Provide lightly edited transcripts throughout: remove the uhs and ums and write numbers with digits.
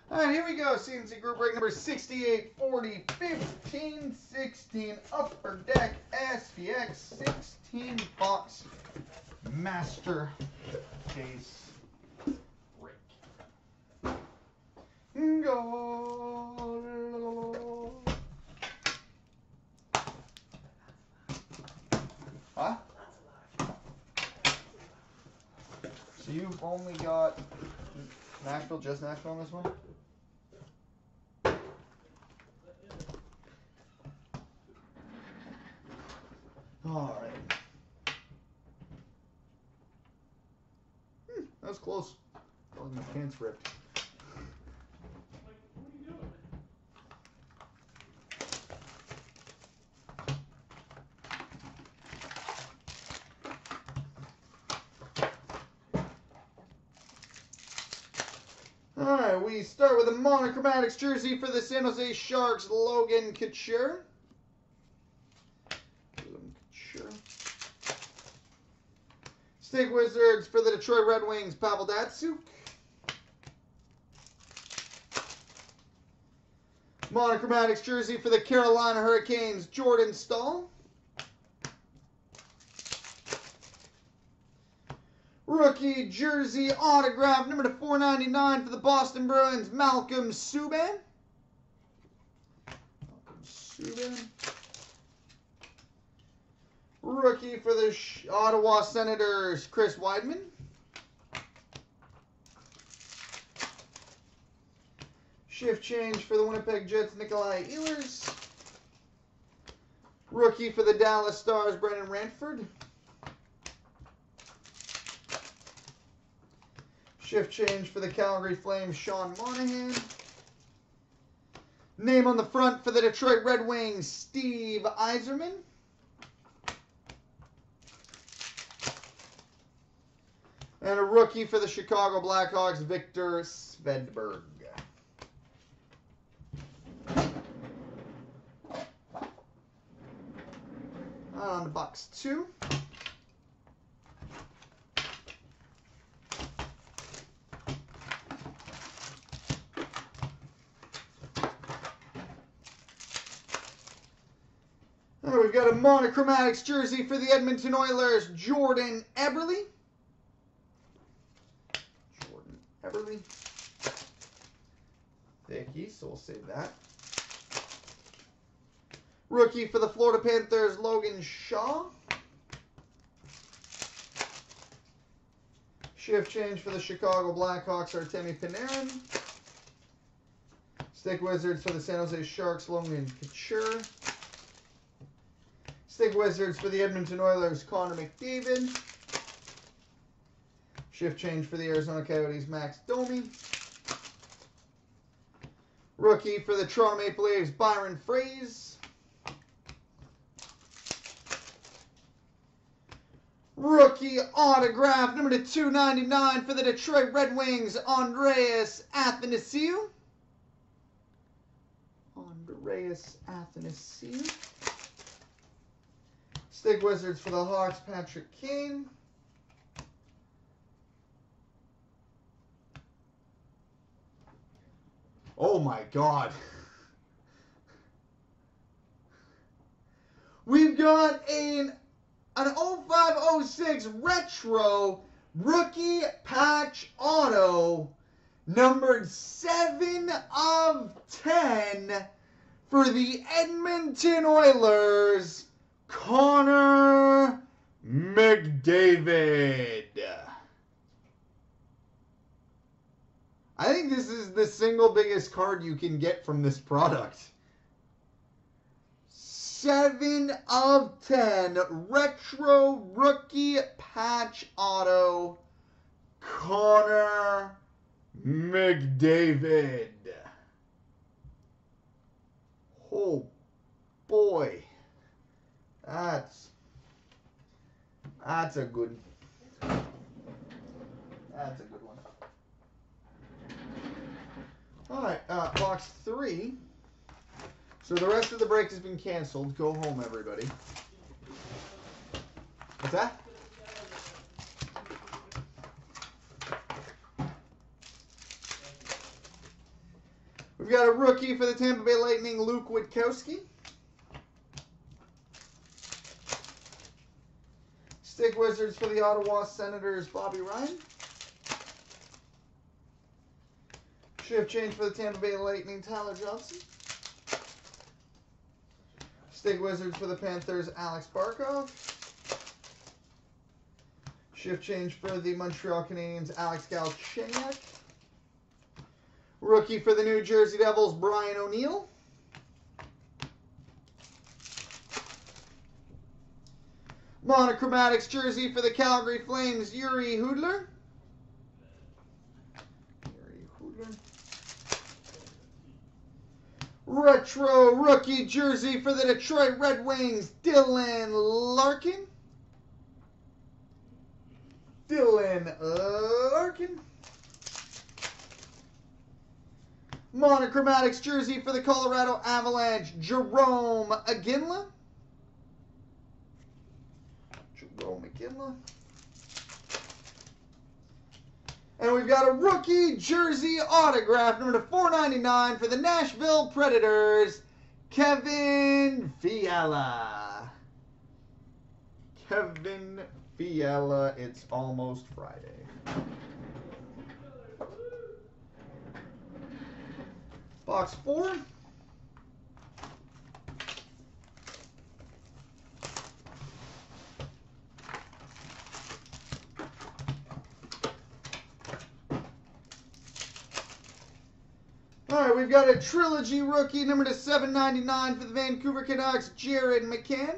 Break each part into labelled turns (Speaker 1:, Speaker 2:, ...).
Speaker 1: All right, here we go. CNC group break number 68, 40, 15, 16, Upper Deck SPX 16 box master case break. Go. Huh? So you've only got Nashville, just Nashville on this one? All right. That was close. Probably my pants ripped. All right, we start with a monochromatics jersey for the San Jose Sharks, Logan Couture. Stick Wizards for the Detroit Red Wings, Pavel Datsyuk. Monochromatics jersey for the Carolina Hurricanes, Jordan Staal. Rookie jersey autograph number to 499 for the Boston Bruins, Malcolm Subban. Rookie for the Ottawa Senators, Chris Weidman. Shift change for the Winnipeg Jets, Nikolai Ehlers. Rookie for the Dallas Stars, Brendan Ranford. Shift change for the Calgary Flames, Sean Monahan. Name on the front for the Detroit Red Wings, Steve Yzerman. And a rookie for the Chicago Blackhawks, Victor Svedberg. On to box 2. And we've got a monochromatics jersey for the Edmonton Oilers, Jordan Eberle. Thicky, so we'll save that. Rookie for the Florida Panthers, Logan Shaw. Shift change for the Chicago Blackhawks, Artemi Panarin. Stick Wizards for the San Jose Sharks, Logan Couture. Stick Wizards for the Edmonton Oilers, Connor McDavid. Shift change for the Arizona Coyotes, Max Domi. Rookie for the Toronto Maple Leafs, Byron Froese. Rookie autograph number to 299 for the Detroit Red Wings, Andreas Athanasiou. Stick Wizards for the Hawks, Patrick Kane. Oh my God. We've got an 0506 retro rookie patch auto numbered 7 of 10 for the Edmonton Oilers, Connor McDavid. I think this is the single biggest card you can get from this product. 7 of 10 retro rookie patch auto, Connor McDavid. Oh boy, that's a good. That's a good one. All right, box 3. So the rest of the break has been canceled. Go home, everybody. What's that? We've got a rookie for the Tampa Bay Lightning, Luke Witkowski. Stick Wizards for the Ottawa Senators, Bobby Ryan. Shift change for the Tampa Bay Lightning, Tyler Johnson. Stick Wizards for the Panthers, Alex Barkov. Shift change for the Montreal Canadiens, Alex Galchenyuk. Rookie for the New Jersey Devils, Brian O'Neill. Monochromatics jersey for the Calgary Flames, Yuri Hudler. Retro rookie jersey for the Detroit Red Wings, Dylan Larkin. Monochromatics jersey for the Colorado Avalanche, Jerome Iginla. And we've got a rookie jersey autograph, number 499 for the Nashville Predators, Kevin Fiala. Kevin Fiala, it's almost Friday. Box 4. All right, we've got a trilogy rookie, number to 799 for the Vancouver Canucks, Jared McCann.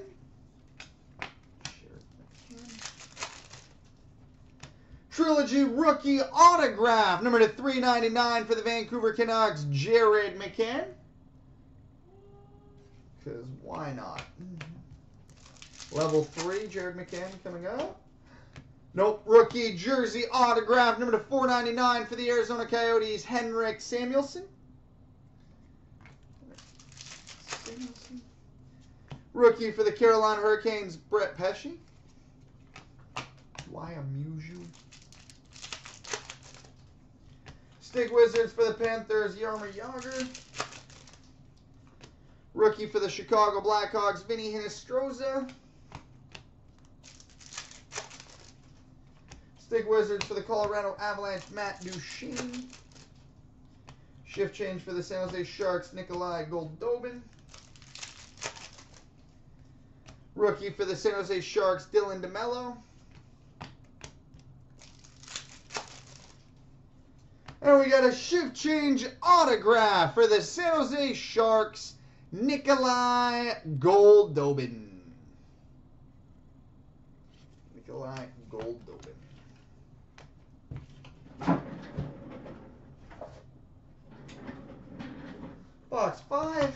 Speaker 1: Trilogy rookie autograph, number to 399 for the Vancouver Canucks, Jared McCann. Because why not? Level 3, Jared McCann coming up. Nope, rookie jersey autograph, number to 499 for the Arizona Coyotes, Henrik Samuelsson. Rookie for the Carolina Hurricanes, Brett Pesce. Do I amuse you? Stick Wizards for the Panthers, Jaromir Jagr. Rookie for the Chicago Blackhawks, Vinny Hinostroza. Stick Wizards for the Colorado Avalanche, Matt Duchene. Shift change for the San Jose Sharks, Nikolai Goldobin. Rookie for the San Jose Sharks, Dylan DeMello. And we got a shift change autograph for the San Jose Sharks, Nikolai Goldobin. Nikolai Goldobin. Box 5.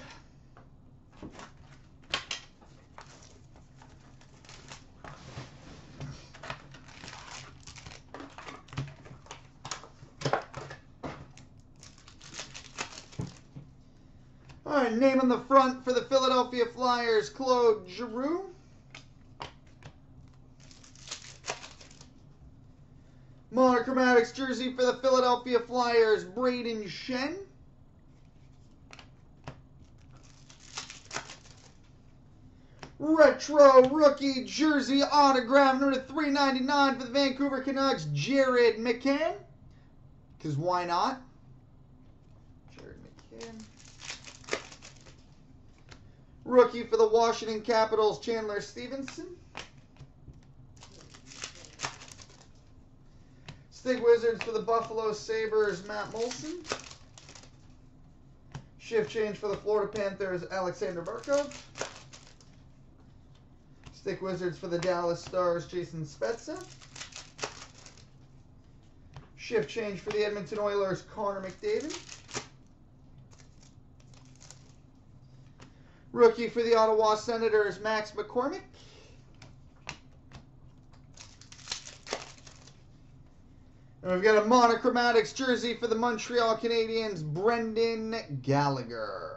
Speaker 1: All right, name on the front for the Philadelphia Flyers, Claude Giroux. Monochromatics jersey for the Philadelphia Flyers, Braden Shen. Retro rookie jersey autograph, number 399 for the Vancouver Canucks, Jared McCann. Because why not? Jared McCann. Rookie for the Washington Capitals, Chandler Stevenson. Stick Wizards for the Buffalo Sabres, Matt Molson. Shift change for the Florida Panthers, Alexander Barkov. Stick Wizards for the Dallas Stars, Jason Spezza. Shift change for the Edmonton Oilers, Connor McDavid. Rookie for the Ottawa Senators, Max McCormick. And we've got a Monochromatics jersey for the Montreal Canadiens, Brendan Gallagher.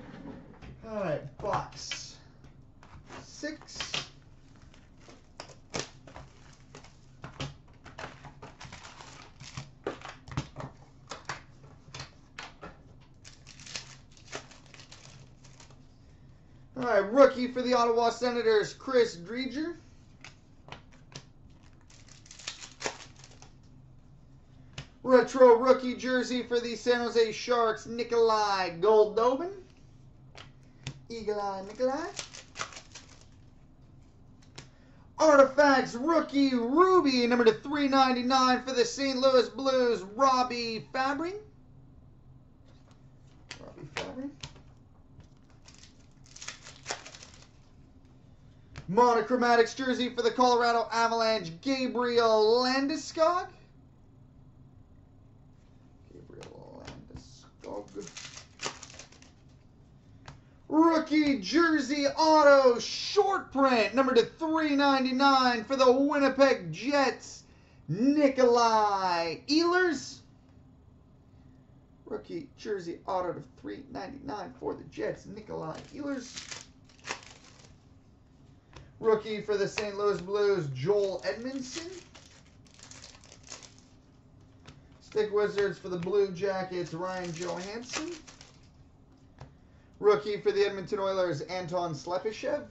Speaker 1: All right, box 6. All right, rookie for the Ottawa Senators, Chris Driedger. Retro rookie jersey for the San Jose Sharks, Nikolai Goldobin. Eagle Eye Nikolai. Artifacts rookie Ruby, number to 399 for the St. Louis Blues, Robbie Fabry. Monochromatics jersey for the Colorado Avalanche, Gabriel Landeskog. Rookie jersey auto short print, number to 399 for the Winnipeg Jets, Nikolai Ehlers. Rookie jersey auto to 399 for the Jets, Nikolai Ehlers. Rookie for the St. Louis Blues, Joel Edmondson. Stick Wizards for the Blue Jackets, Ryan Johansson. Rookie for the Edmonton Oilers, Anton Slepyshev.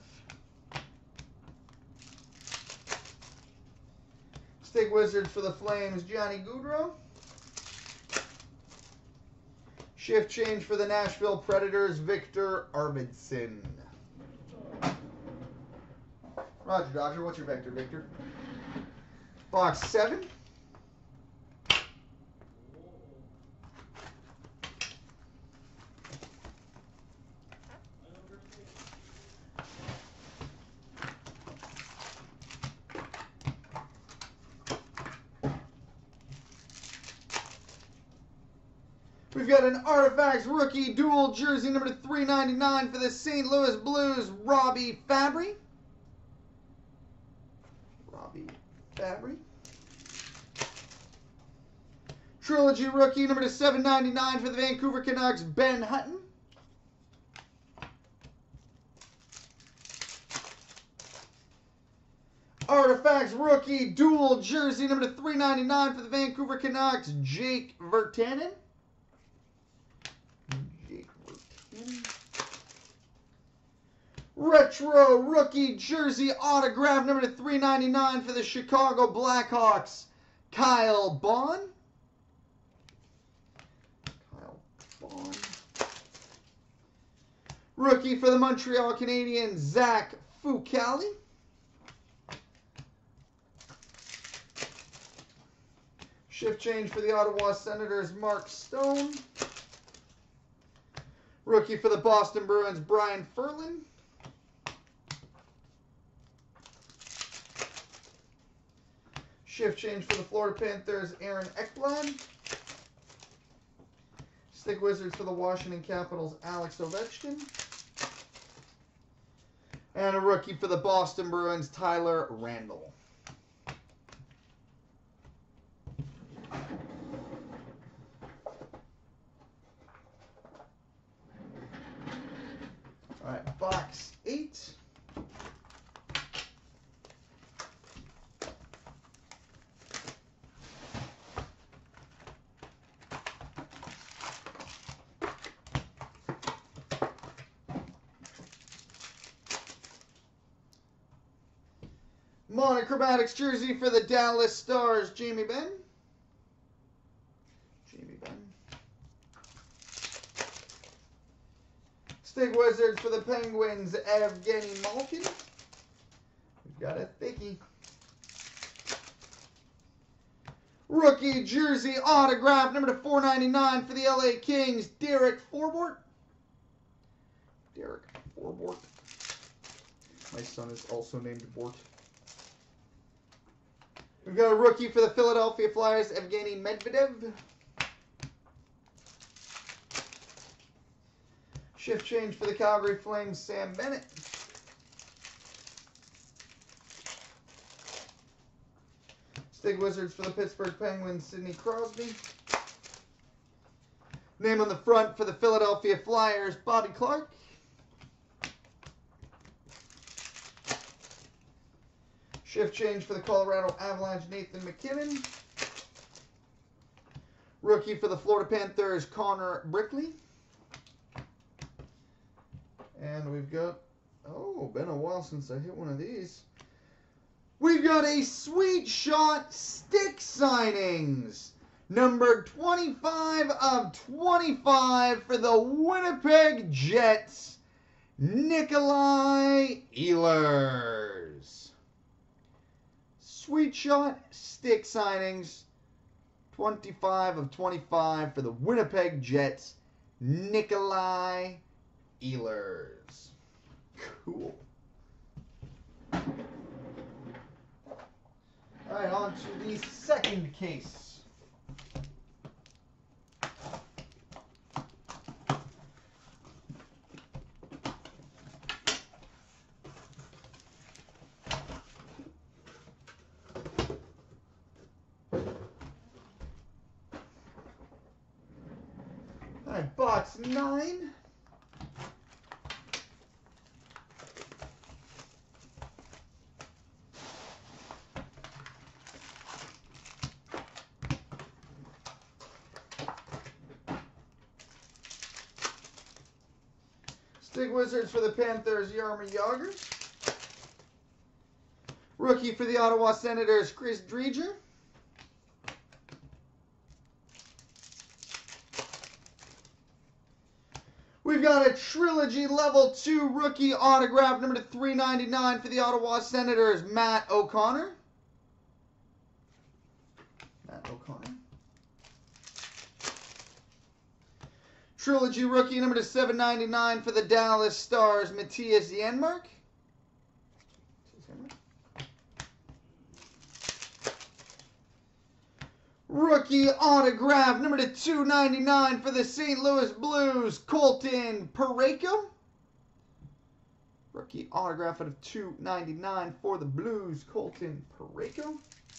Speaker 1: Stick Wizards for the Flames, Johnny Gaudreau. Shift change for the Nashville Predators, Victor Arvidsson. Roger, Dodger. What's your vector, Victor? Box 7. We've got an Artifacts rookie dual jersey number to 399 for the St. Louis Blues, Robbie Fabry. Trilogy rookie number to 799 for the Vancouver Canucks, Ben Hutton. Artifacts rookie dual jersey number to 399 for the Vancouver Canucks, Jake Virtanen. Retro rookie jersey autograph number to 399 for the Chicago Blackhawks, Kyle Bond. Rookie for the Montreal Canadiens, Zach Fucale. Shift change for the Ottawa Senators, Mark Stone. Rookie for the Boston Bruins, Brian Ferlin. Shift change for the Florida Panthers, Aaron Ekblad. Stick Wizards for the Washington Capitals, Alex Ovechkin. And a rookie for the Boston Bruins, Tyler Randall. All right, box 8. Monochromatics jersey for the Dallas Stars, Jamie Benn. Stick Wizards for the Penguins, Evgeny Malkin. We've got a thickie. Rookie jersey autograph number to 499 for the LA Kings, Derek Forbort. My son is also named Bort. We've got a rookie for the Philadelphia Flyers, Evgeny Medvedev. Shift change for the Calgary Flames, Sam Bennett. Stick Wizards for the Pittsburgh Penguins, Sidney Crosby. Name on the front for the Philadelphia Flyers, Bobby Clarke. Shift change for the Colorado Avalanche, Nathan McKinnon. Rookie for the Florida Panthers, Connor Brickley. And we've got Oh, been a while since I hit one of these. We've got a Sweet Shot Stick Signings. Number 25 of 25 for the Winnipeg Jets, Nikolai Ehlers. Sweet Shot Stick Signings. 25 of 25 for the Winnipeg Jets, Nikolai Ehlers. Cool. All right, on to the second case. All right, box 9. Stick Wizards for the Panthers, Jaromir Jagr. Rookie for the Ottawa Senators, Chris Driedger. We've got a Trilogy Level 2 rookie autograph, number /399 for the Ottawa Senators, Matt O'Connor. Trilogy rookie, number /799 for the Dallas Stars, Matthias Janmark. Rookie autograph, number /299 for the St. Louis Blues, Colton Parayko. Rookie autograph out of /299 for the Blues, Colton Parayko.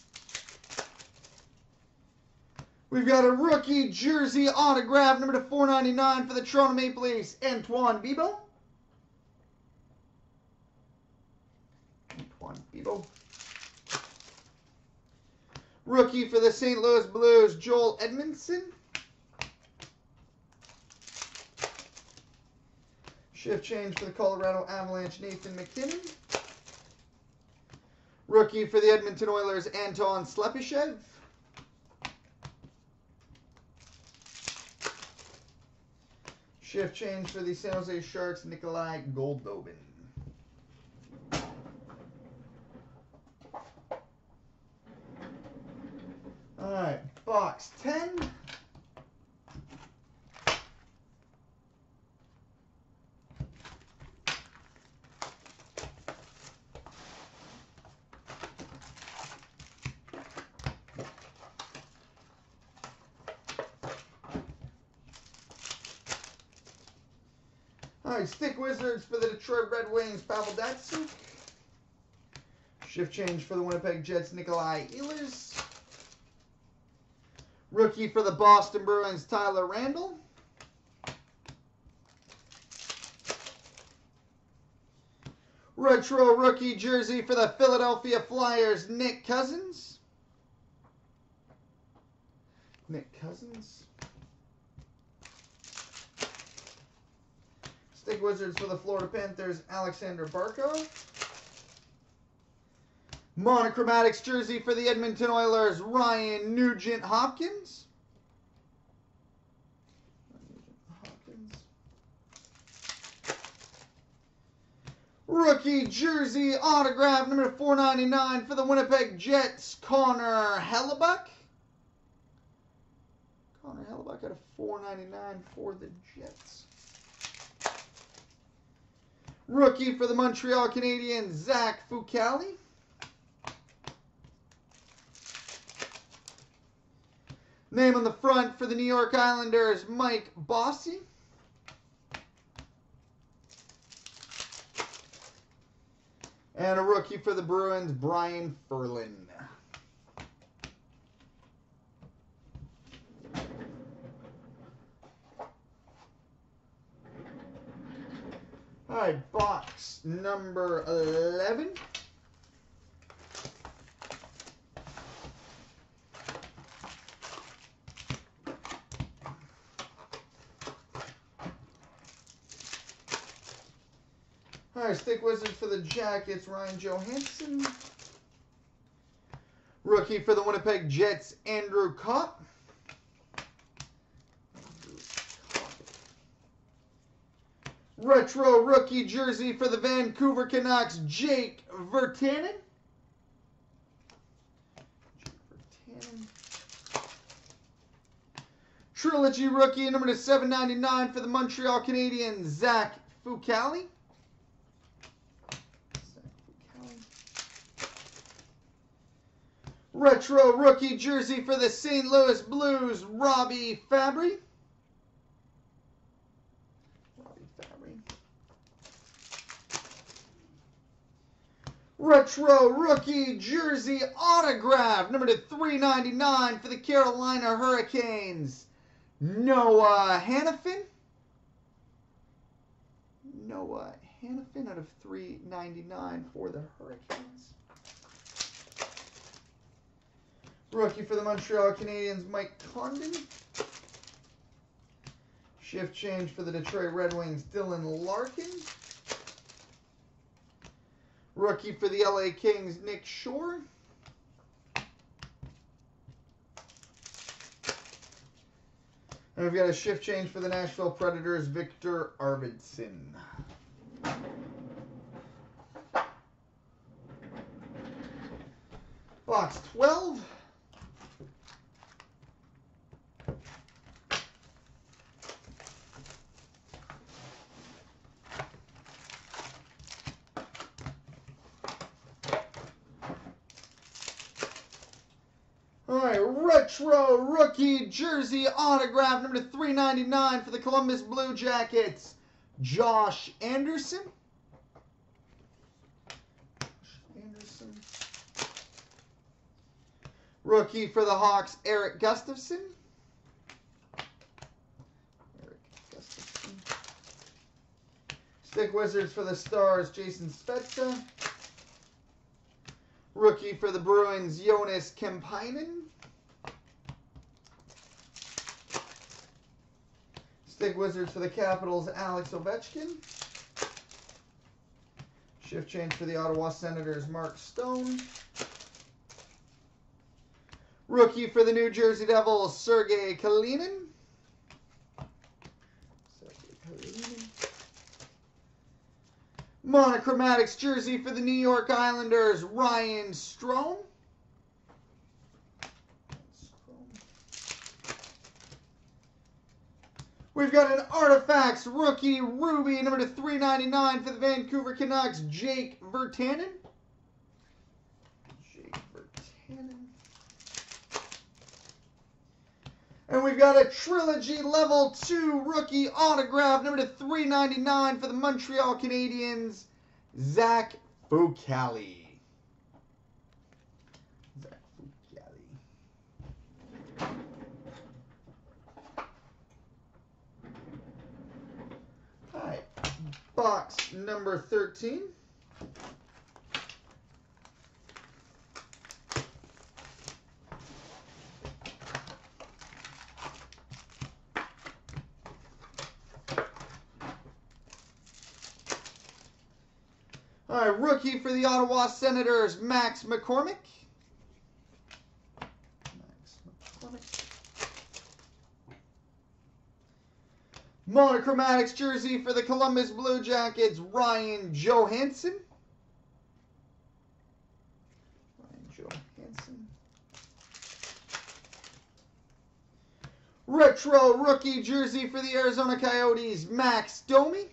Speaker 1: We've got a rookie jersey autograph, number /499 for the Toronto Maple Leafs, Antoine Bibeau. Rookie for the St. Louis Blues, Joel Edmondson. Shift change for the Colorado Avalanche, Nathan MacKinnon. Rookie for the Edmonton Oilers, Anton Slepyshev. Shift change for the San Jose Sharks, Nikolai Goldobin. All right, box 10. All right, Stick Wizards for the Detroit Red Wings, Pavel Datsyuk. Shift change for the Winnipeg Jets, Nikolai Ehlers. Rookie for the Boston Bruins, Tyler Randall. Retro rookie jersey for the Philadelphia Flyers, Nick Cousins. Stick Wizards for the Florida Panthers, Alexander Barkov. Monochromatics jersey for the Edmonton Oilers, Ryan Nugent-Hopkins. Rookie jersey autograph, number /499 for the Winnipeg Jets, Connor Hellebuyck. Connor Hellebuyck out of /499 for the Jets. Rookie for the Montreal Canadiens, Zach Fucale. Name on the front for the New York Islanders, Mike Bossy. And a rookie for the Bruins, Brian Ferlin. All right, box number 11. All right, Stick Wizards for the Jackets, Ryan Johansson. Rookie for the Winnipeg Jets, Andrew Kopp. Retro rookie jersey for the Vancouver Canucks, Jake Virtanen. Trilogy rookie number to 799 for the Montreal Canadiens, Zach Fucale. Retro rookie jersey for the St. Louis Blues, Robbie Fabry. Retro rookie jersey autograph, number to 399 for the Carolina Hurricanes, Noah Hanifin. Noah Hanifin out of 399 for the Hurricanes. Rookie for the Montreal Canadiens, Mike Condon. Shift change for the Detroit Red Wings, Dylan Larkin. Rookie for the LA Kings, Nick Shore. And we've got a shift change for the Nashville Predators, Victor Arvidsson. Box 12. All right, retro rookie jersey autograph number 399 for the Columbus Blue Jackets, Josh Anderson. Rookie for the Hawks, Eric Gustafson. Stick Wizards for the Stars, Jason Spezza. Rookie for the Bruins, Jonas Kemppainen. Stick Wizards for the Capitals, Alex Ovechkin. Shift change for the Ottawa Senators, Mark Stone. Rookie for the New Jersey Devils, Sergei Kalinin. Monochromatics jersey for the New York Islanders, Ryan Strome. We've got an Artifacts rookie ruby number to 399 for the Vancouver Canucks, Jake Virtanen. And we've got a Trilogy Level 2 rookie autograph, number to 399 for the Montreal Canadiens, Zach Fucale. All right, box number 13. All right, rookie for the Ottawa Senators, Max McCormick. Monochromatics jersey for the Columbus Blue Jackets, Ryan Johansson. Retro rookie jersey for the Arizona Coyotes, Max Domi.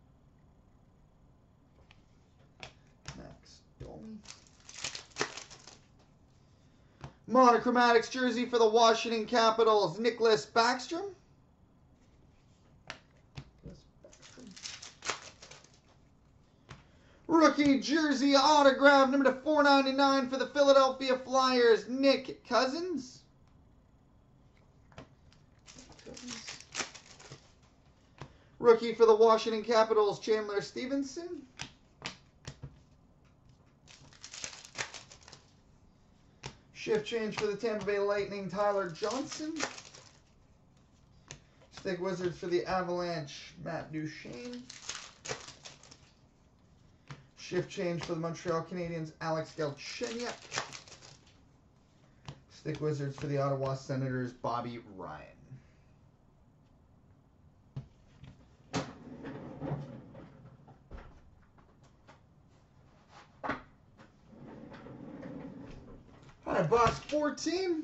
Speaker 1: Monochromatics jersey for the Washington Capitals, Nicholas Backstrom. Rookie jersey autograph number to 499 for the Philadelphia Flyers, Nick Cousins. Rookie for the Washington Capitals, Chandler Stevenson. Shift change for the Tampa Bay Lightning, Tyler Johnson. Stick Wizards for the Avalanche, Matt Duchene. Shift change for the Montreal Canadiens, Alex Galchenyuk. Stick Wizards for the Ottawa Senators, Bobby Ryan. All right, box 14.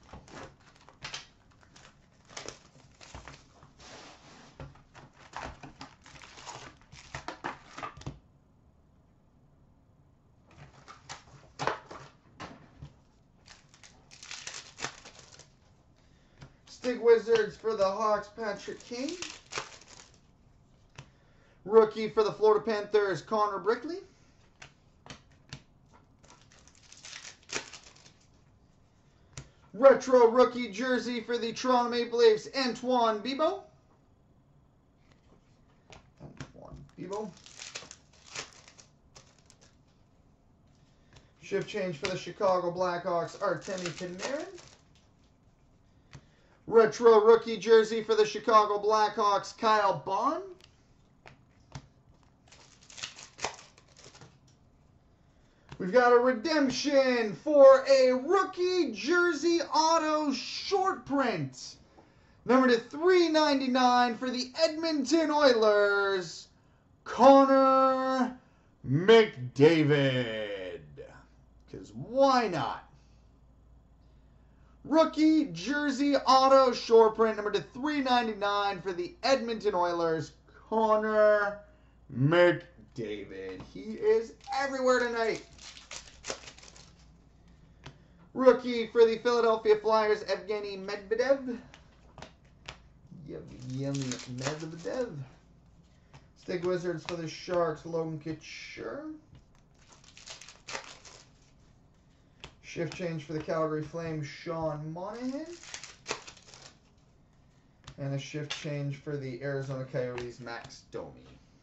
Speaker 1: Stick Wizards for the Hawks, Patrick Kane. Rookie for the Florida Panthers, Connor Brickley. Retro rookie jersey for the Toronto Maple Leafs, Antoine Bibeau. Shift change for the Chicago Blackhawks, Artemi Panarin. Retro rookie jersey for the Chicago Blackhawks, Kyle Bond. We've got a redemption for a rookie jersey auto short print. Number to 399 for the Edmonton Oilers, Connor McDavid. Because why not? Rookie jersey auto short print number to 399 for the Edmonton Oilers, Connor McDavid. He is everywhere tonight. Rookie for the Philadelphia Flyers, Evgeny Medvedev. Medvedev. Stick Wizards for the Sharks, Logan Couture. Shift change for the Calgary Flames, Sean Monahan. And a shift change for the Arizona Coyotes, Max Domi.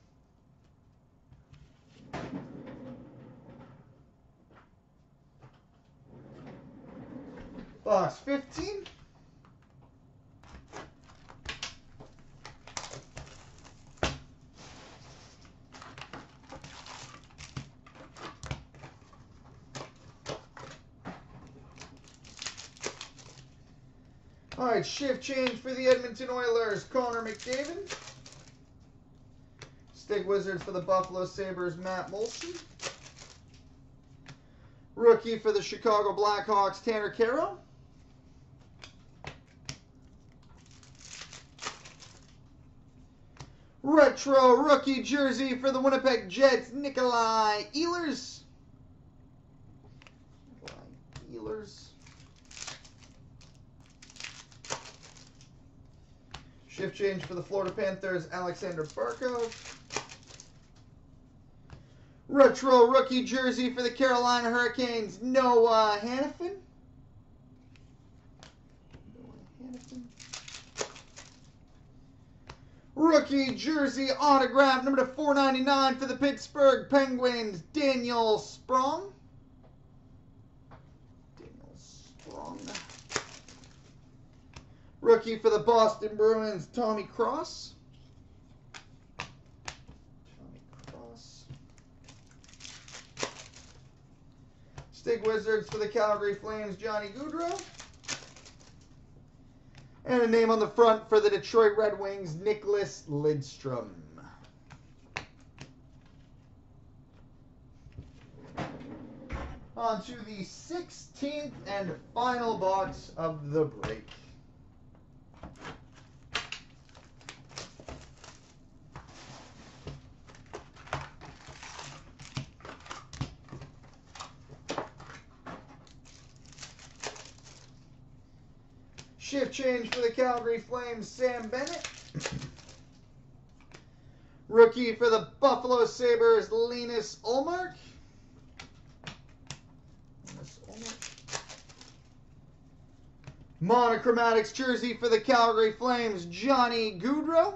Speaker 1: Box 15. All right, shift change for the Edmonton Oilers, Connor McDavid. Stick Wizards for the Buffalo Sabres, Matt Molson. Rookie for the Chicago Blackhawks, Tanner Kero. Retro rookie jersey for the Winnipeg Jets, Nikolai Ehlers. Shift change for the Florida Panthers, Alexander Barkov. Retro rookie jersey for the Carolina Hurricanes, Noah Hanifin. Rookie jersey autograph number to 499 for the Pittsburgh Penguins, Daniel Sprong. Rookie for the Boston Bruins, Tommy Cross. Stick Wizards for the Calgary Flames, Johnny Gaudreau. And a name on the front for the Detroit Red Wings, Nicholas Lidstrom. On to the 16th and final box of the break. Shift change for the Calgary Flames, Sam Bennett. Rookie for the Buffalo Sabres, Linus Ullmark. Monochromatics jersey for the Calgary Flames, Johnny Gaudreau.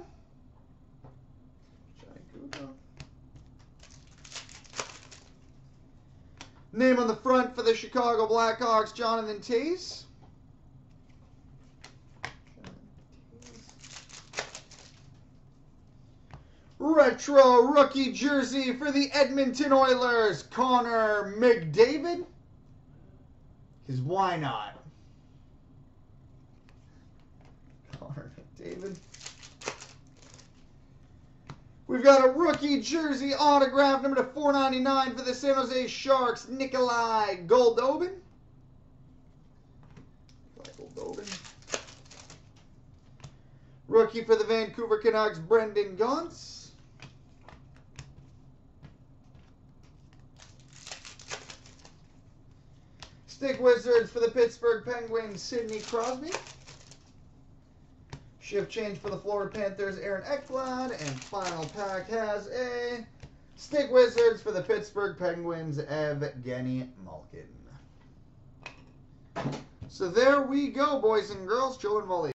Speaker 1: Name on the front for the Chicago Blackhawks, Jonathan Toews. Retro Retro rookie jersey for the Edmonton Oilers, Connor McDavid. Because why not? Connor McDavid. We've got a rookie jersey autograph number to 499 for the San Jose Sharks, Nikolai Goldobin. Rookie for the Vancouver Canucks, Brendan Gaunce. Stick Wizards for the Pittsburgh Penguins, Sidney Crosby. Shift change for the Florida Panthers, Aaron Ekblad. And final pack has a Stick Wizards for the Pittsburgh Penguins, Evgeny Malkin. So there we go, boys and girls. Joe and Wally.